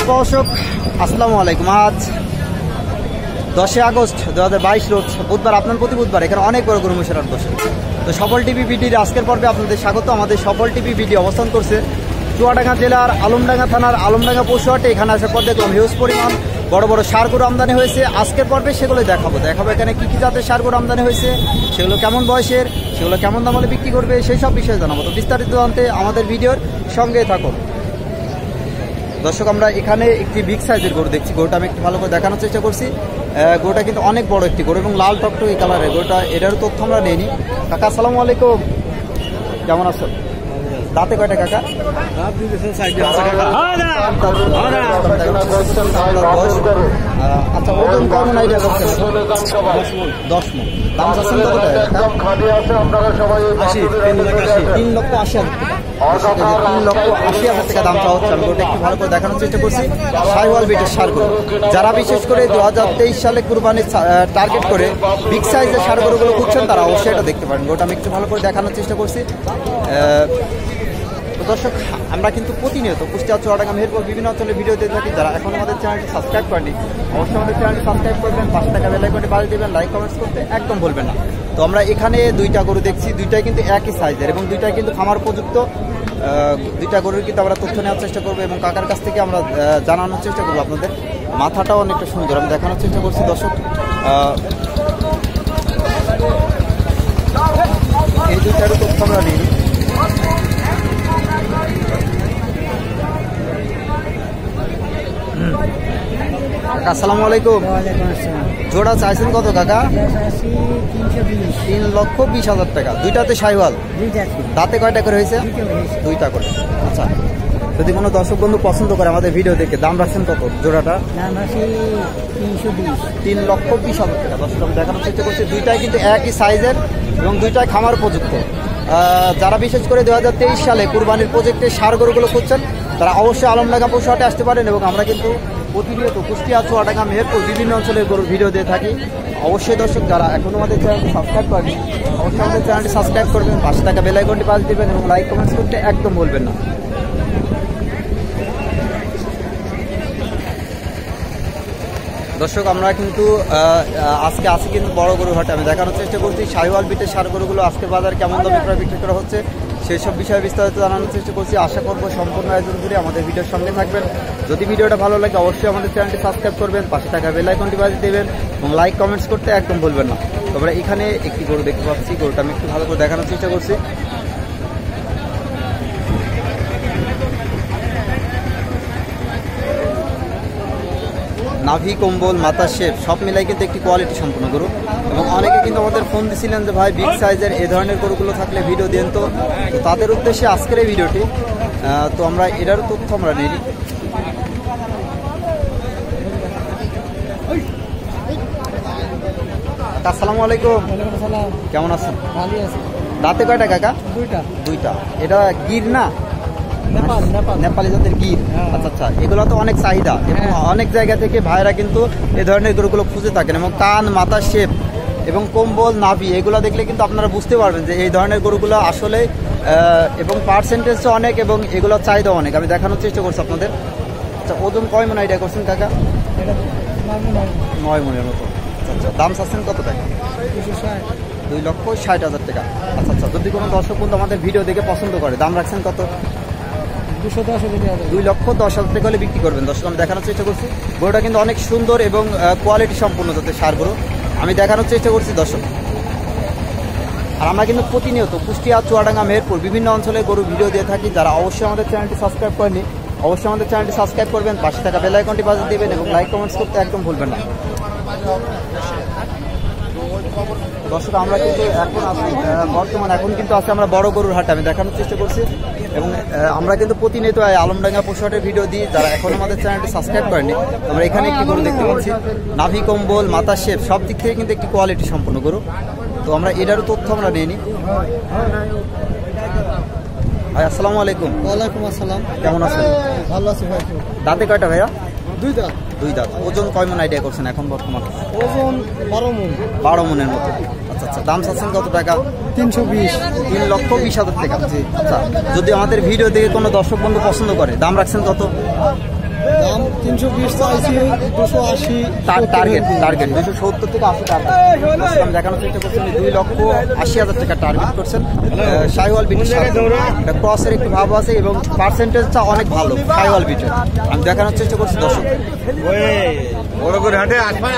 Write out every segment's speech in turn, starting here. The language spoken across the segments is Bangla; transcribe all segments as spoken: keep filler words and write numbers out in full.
দর্শক আসসালামু আলাইকুম। আজ দশই আগস্ট দু হাজার বাইশ রোজ বুধবার, আপনার প্রতি বুধবার এখানে অনেক বড় গরু মহিষের হাট বসে। তো সফল টিভি বিডির আজকের পর্বে আপনাদের স্বাগত। আমাদের সফল টিভি বিডি অবস্থান করছে চুয়াডাঙ্গা জেলার আলমডাঙ্গা থানার আলমডাঙ্গা পশু হাটে। এখানে আসার পর দেখলাম হিউজ পরিমাণ বড় বড় সার গরু আমদানি হয়েছে। আজকের পর্বে সেগুলো দেখাবো দেখাবো এখানে কী কী জাতের সার গরু আমদানি হয়েছে, সেগুলো কেমন বয়সের, সেগুলো কেমন দাম হলে বিক্রি করবে, সেই সব বিষয়ে জানাবো। তো বিস্তারিত জানতে আমাদের ভিডিওর সঙ্গে থাকুন। দর্শক, আমরা এখানে একটি বিগ সাইজের গরু দেখছি। গরুটা আমি একটু ভালো করে দেখানোর চেষ্টা করছি। গরুটা কিন্তু অনেক বড় একটি গরু এবং লাল টকটক এই কালারের গরুটা। এটারও তথ্য আমরা নিইনি। কাকা আসসালামু আলাইকুম, কেমন আছেন? দাঁতে কয়টা কাকা? আচ্ছা, ওজন কেমন আইডিয়া করছেন? দশ মন। দাম চাচ্ছেন কত টাকা? তিন লক্ষ আশি হাজার টাকা। তিন লক্ষ আশি হাজার টাকা দাম চাওয়া হচ্ছে। আমি গরুটা একটু ভালো করে দেখানোর চেষ্টা করছি। সাইওয়াল বিটের সার গরু, যারা বিশেষ করে দু হাজার তেইশ সালে কুরবানির টার্গেট করে বিগ সাইজের সার গরুগুলো খুঁজছেন, তারা অবশ্যই এটা দেখতে পারেন। গরুটা আমি একটু ভালো করে দেখানোর চেষ্টা করছি। দর্শক, আমরা কিন্তু প্রতিনিয়ত কুষ্টিয়া চুয়াডাঙ্গা মেহেরপুর বিভিন্ন অঞ্চলে ভিডিও দিয়ে থাকি। যারা এখন আমাদের চ্যানেলটি সাবস্ক্রাইব করেনি, অবশ্যই আমাদের চ্যানেলটি সাবস্ক্রাইব করবেন, পাঁচ টাকা বেল আইকনটি বাজিয়ে দেবেন, লাইক কমেন্টস করতে একদম বলবেন না। তো আমরা এখানে দুইটা গরু দেখছি, দুইটাই কিন্তু একই সাইজের এবং দুইটাই কিন্তু খামার উপযুক্ত। দুইটা গরুর কিন্তু আমরা তথ্য নেওয়ার চেষ্টা করবো এবং কাকার কাছ থেকে আমরা জানানোর চেষ্টা করবো। আপনাদের মাথাটাও অনেকটা সুন্দর, আমি দেখানোর চেষ্টা করছি। দর্শক, এই দুইটারও তথ্য আমরা নিই। আসসালামু আলাইকুম। জোড়া চাইছেন কত কাকা? তিন লক্ষ বিশ হাজার টাকা। দুইটাতে সাইওয়াল, দাঁতে কয়টা করে হয়েছে? দুইটা করে। আচ্ছা, যদি কোনো দর্শক বন্ধু পছন্দ করে আমাদের ভিডিও দেখে, দাম রাখছেন কত জোড়াটা? তিন লক্ষ বিশ হাজার টাকা। দর্শক, আমি দেখানোর চেষ্টা করছি। দুইটাই কিন্তু একই সাইজের এবং দুইটাই খামার উপযুক্ত। যারা বিশেষ করে দু হাজার তেইশ সালে কুরবানির প্রজেক্টে সার গরুগুলো খুঁজছেন, তারা অবশ্যই আলমডাঙ্গা পশু হাটে আসতে পারেন। এবং আমরা কিন্তু প্রতিনিয়ত কুষ্টিয়া চুয়াডাঙ্গা মেহেরপুর বিভিন্ন অঞ্চলে গরুর ভিডিও দিয়ে থাকি। অবশ্যই দর্শক, যারা এখনও আমাদের চ্যানেলটি সাবস্ক্রাইব করেন, অবশ্যই আমাদের চ্যানেলটি সাবস্ক্রাইব করবেন, পাঁচ টাকা বেল আইকনটি বাজিয়ে দেবেন এবং লাইক কমেন্টস করতে একদম বলবেন না। দর্শক, আমরা কিন্তু আজকে আসি কিন্তু বড় গরু হাটে। আমি দেখানোর চেষ্টা করছি সাইওয়াল বিটের সার গরুগুলো আজকের বাজারে কেমন দামে ক্রয় বিক্রি করা হচ্ছে, সেই সব বিষয়ে বিস্তারিত জানানোর চেষ্টা করছি। আশা করবো সম্পূর্ণ আয়োজন করে আমাদের ভিডিওর সঙ্গে থাকবেন। যদি ভিডিওটা ভালো লাগে, অবশ্যই আমাদের চ্যানেলটি সাবস্ক্রাইব করবেন, পাশে থাকা বেল আইকনটি বাজিয়ে দেবেন এবং লাইক কমেন্টস করতে একদম বলবেন না। তোমরা এখানে একটি গরু দেখতে পাচ্ছি। গরুটা আমি একটু ভালো করে দেখানোর চেষ্টা করছি। নাভি, কম্বল, মাথার শেপ সব মিলাই কিন্তু একটি কোয়ালিটি সম্পূর্ণ গরু। এবং অনেকে কিন্তু আমাদের ফোন দিয়েছিলেন যে ভাই বিগ সাইজের এ ধরনের গরুগুলো থাকলে ভিডিও দেন। তো তাদের উদ্দেশ্যে আজকের এই ভিডিওটি। তো আমরা এটার তথ্য আমরা নিই। আসসালামু আলাইকুম, কেমন আছেন? দাঁতে কয়টা কাকা? দুইটা। দুইটা। এটা গির না? নেপালি জাতের গির। আচ্ছা আচ্ছা, এগুলো তো অনেক চাহিদা এবং অনেক জায়গা থেকে ভাইরা কিন্তু এ ধরনের গরুগুলো খুঁজে থাকেন। এবং কান, মাথার শেপ এবং কম্বল, নাভি এগুলো দেখলে কিন্তু আপনারা বুঝতে পারবেন যে এই ধরনের গরুগুলো আসলে এবং পার্সেন্টেজও অনেক এবং এগুলোর চাহিদা অনেক। আমি দেখানোর চেষ্টা করছি আপনাদের। আচ্ছা, ওজন কয় মন আইডিয়া করছেন কাকা? নয় মনের মতো। আচ্ছা, দাম চাচ্ছেন কত টাকা? দুই লক্ষ ষাট হাজার টাকা। আচ্ছা আচ্ছা, যদি কোনো দর্শক বন্ধু আমাদের ভিডিও দেখে পছন্দ করে, দাম রাখছেন কত? দুই লক্ষ দশ হাজার টাকা হলে বিক্রি করবেন। দর্শক, আমি দেখানোর চেষ্টা করছি। গরুটা কিন্তু অনেক সুন্দর এবং কোয়ালিটি সম্পূর্ণ জাতের সার গরু আমি দেখানোর চেষ্টা করছি দর্শক। আর আমরা কিন্তু প্রতিনিয়ত কুষ্টিয়া চুয়াডাঙ্গা মেহেরপুর বিভিন্ন অঞ্চলে গরু ভিডিও দিয়ে থাকি। যারা অবশ্যই আমাদের চ্যানেলটি সাবস্ক্রাইব করেনি, অবশ্যই আমাদের চ্যানেলটি সাবস্ক্রাইব করবেন, পাশে থাকা বেল আইকনটি বাজিয়ে দেবেন এবং লাইক কমেন্টস করতে একদম ভুলবেন না। দর্শক, আমরা কিন্তু এখন আছি বর্তমান এখন কিন্তু আছে আমরা বড় গরুর হাটে। আমি দেখানোর চেষ্টা করছি এবং আমরা কিন্তু প্রতিনিয়ত আলমডাঙ্গা পশু হাটের ভিডিও দিই। যারা এখন আমাদের চ্যানেলটি সাবস্ক্রাইব করেনি, আমরা এখানে একটি গরু দেখতে পাচ্ছি। নাভি, কম্বল, মাথার শেপ সব দিক থেকে কিন্তু একটি কোয়ালিটি সম্পূর্ণ গরু। তো আমরা এটারও তথ্য আমরা নিয়ে নিই। ভাই আসসালামু আলাইকুম। ওয়ালাইকুম আসসালাম, কেমন আছেন? ভালো আছি ভাই। দাঁতে কয়টা ভাইয়া? দুই দাঁত। দুই দাঁত। ওজন কয় মন আইডিয়া করছেন এখন বর্তমান? ওজন বারো মন। বারো মনের মতো। আচ্ছা আচ্ছা, দাম চাচ্ছেন কত টাকা? তিনশো বিশ। তিন লক্ষ বিশ হাজার টাকা। আচ্ছা, যদি আমাদের ভিডিও দেখে কোনো দর্শক বন্ধু পছন্দ করে, দাম রাখছেন কত? দাম তিনশো বিশ চাইছি, দুশো আশি টার্গেট টার্গেট দুশো সত্তর থেকে আশি টার্গেট আমি দেখানোর চেষ্টা করছি। দুই লক্ষ আশি হাজার টাকা টার্গেট করছেন। শাহিওয়াল বিটের ক্রসের একটু ভাব আছে এবং পার্সেন্টেজটা অনেক ভালো শাহিওয়াল বিটের। আমি দেখানোর চেষ্টা করছি দর্শক। বড় করে হাটে আসবা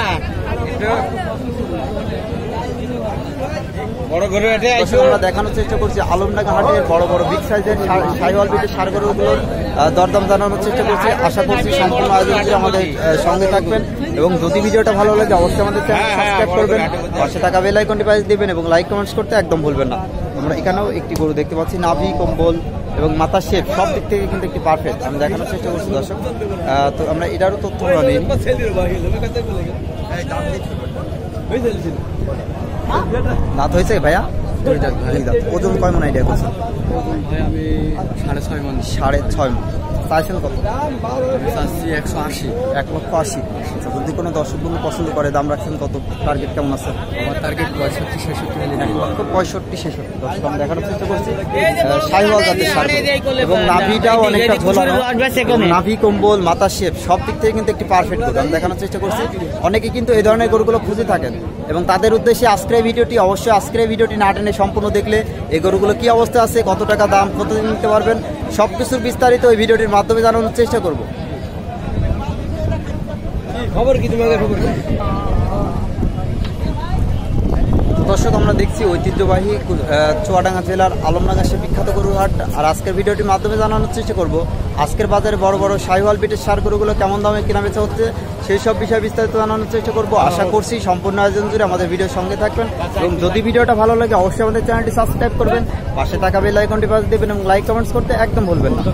বড় করে হাটে দর্শক আমরা দেখানোর চেষ্টা করছি আলমডাঙ্গা হাটের বড় বড় বিগ সাইজের শাহিওয়াল বিটের সার গরুগুলোর দরদাম জানানোর চেষ্টা করছি। আশা করছি সম্পূর্ণ আয়োজন করে আমাদের সঙ্গে থাকবেন এবং যদি ভিডিওটা ভালো লাগে অবশ্যই আমাদের চ্যানেল সাবস্ক্রাইব করবেন, পাশে থাকা বেল আইকনটি প্রেস দিবেন এবং লাইক কমেন্টস করতে একদম ভুলবেন না। আমরা এখানেও একটি গরু দেখতে পাচ্ছি, নাভি কম্বল এবং মাথার শেপ সব দিক থেকে কিন্তু একটি পারফেক্ট আমি দেখানোর চেষ্টা করছি দর্শক। তো আমরা এটারও তথ্য নিই। দাঁত হয়েছে ভাইয়া? ওজন কয় মন আইডিয়া করছেন? আমি সাড়ে ছয় মান সাড়ে ছয় মন। চাইছেন কত? চাচ্ছি একশো আশি। এক লক্ষ আশি। আচ্ছা, যদি কোনো দর্শক বন্ধু পছন্দ করে দাম রাখছেন কত? টার্গেট কেমন আছে? আমার টার্গেট পঁয়ষট্টি ছেষট্টি। এক লক্ষ পঁয়ষট্টি ছেষট্টি। দর্শক আমি দেখানোর চেষ্টা করছি শাহিওয়াল জাতের ষাঁড় এবং নাভিটাও অনেকটা ঝোলানো, নাভি কম্বল মাথার শেপ সব দিক থেকে কিন্তু একটি পারফেক্ট গরু আমি দেখানোর চেষ্টা করছি। অনেকে কিন্তু এই ধরনের গরুগুলো খুঁজে থাকেন এবং তাদের উদ্দেশ্যে আজকের ভিডিওটি অবশ্যই আজকের ভিডিওটি না টেনে সম্পূর্ণ দেখলে এই গরুগুলো কি অবস্থা আছে, কত টাকা দাম, কতদিন নিতে পারবেন সব কিছুর বিস্তারিত এই ভিডিওটির মাধ্যমে জানানোর চেষ্টা করব। খবর কি তোমাদের খবর? দর্শক আমরা দেখছি ঐতিহ্যবাহী চুয়াডাঙ্গা জেলার আলমডাঙ্গা সে বিখ্যাত গরুর হাট। আর আজকের ভিডিওটির মাধ্যমে জানানোর চেষ্টা করব আজকের বাজারে বড় বড় শাহিওয়াল বিটের সার গরুগুলো কেমন দামে কেনা বেচা হচ্ছে সেই সব বিষয়ে বিস্তারিত জানানোর চেষ্টা করব। আশা করছি সম্পূর্ণ আয়োজন জুড়ে আমাদের ভিডিওর সঙ্গে থাকবেন এবং যদি ভিডিওটা ভালো লাগে অবশ্যই আমাদের চ্যানেলটি সাবস্ক্রাইব করবেন, পাশে থাকা বেল আইকনটি প্রেস দেবেন এবং লাইক কমেন্টস করতে একদম ভুলবেন না।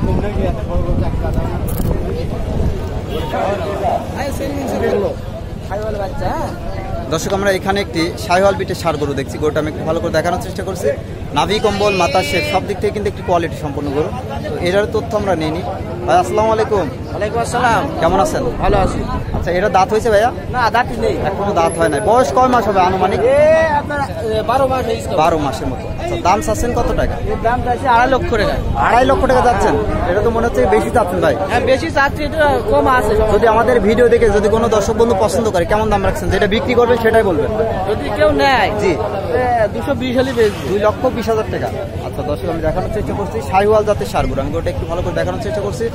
দর্শক আমরা এখানে একটি শাহিওয়াল বিটের সার গরু দেখছি। গরুটা আমি একটু ভালো করে দেখানোর চেষ্টা করছি। নাভি কম্বল মাথার শেপ সব দিক থেকে কিন্তু একটি কোয়ালিটি সম্পন্ন গরু। তো এটার তথ্য আমরা নিয়ে নিই। ভাই আসসালামু আলাইকুম। ওয়ালাইকুম আসসালাম। কেমন আছেন? ভালো আছি। আচ্ছা, এটা দাঁত হয়েছে ভাইয়া? না দাঁত নেই, এখনো দাঁত হয় নাই। বয়স কয় মাস হবে আনুমানিক? বারো মাস হয়েছে। বারো মাসের মতো। আচ্ছা, দাম চাচ্ছেন কত টাকা? এর দাম চাইছে আড়াই লক্ষ টাকা। আড়াই লক্ষ টাকা যাচ্ছেন? এটা তো মনে হচ্ছে বেশি চাচ্ছেন ভাই। হ্যাঁ বেশি চাচ্ছি, এটা কম আছে। যদি আমাদের ভিডিও দেখে যদি কোনো দর্শক বন্ধু পছন্দ করে কেমন দাম রাখছেন, যেটা বিক্রি করবেন সেটাই বলবেন। যদি কেউ নেয় জি দুশো বিশ হলে বেশি। দুই লক্ষ বিশ হাজার টাকা। আচ্ছা দর্শক আমি দেখানোর চেষ্টা করছি শাহিওয়াল জাতের সার গরু। আমি ওটা একটু ভালো করে দেখানোর চেষ্টা করছি।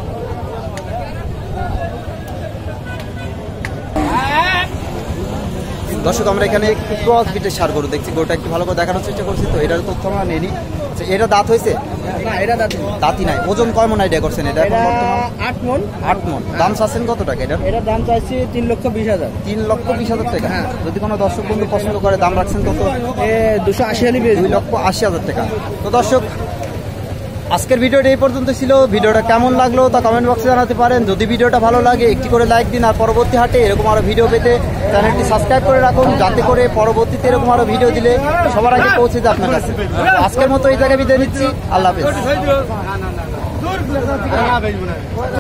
দর্শক আমরা এখানে একটু ক্রস বিটের সার গরু দেখছি। গরুটা একটু ভালো করে দেখানোর চেষ্টা করছি। তো এটার তথ্য আমরা নিয়ে নিই। আচ্ছা, এটা দাঁত হয়েছে? না এটা দাঁত দাঁতই নাই। ওজন কয় মন আইডিয়া করছেন? এটা এখন বর্তমান আট মন। আট মন। দাম চাচ্ছেন কত টাকা এটা? এটার দাম চাইছি তিন লক্ষ বিশ হাজার। তিন লক্ষ বিশ হাজার টাকা। যদি কোনো দর্শক বন্ধু পছন্দ করে দাম রাখছেন কত? দুশো আশি হলে বেশি। দুই লক্ষ আশি হাজার টাকা। তো দর্শক আজকের ভিডিওটা এই পর্যন্ত ছিল। ভিডিওটা কেমন লাগলো তা কমেন্ট বক্সে জানাতে পারেন। যদি ভিডিওটা ভালো লাগে একটি করে লাইক দিন আর পরবর্তী হাটে এরকম আরো ভিডিও পেতে চ্যানেলটি সাবস্ক্রাইব করে রাখুন, যাতে করে পরবর্তীতে এরকম আরো ভিডিও দিলে সবার আগে পৌঁছে যায় আপনার কাছে। আজকের মতো এই জায়গায় বিদায় নিচ্ছি। আল্লাহ হাফেজ।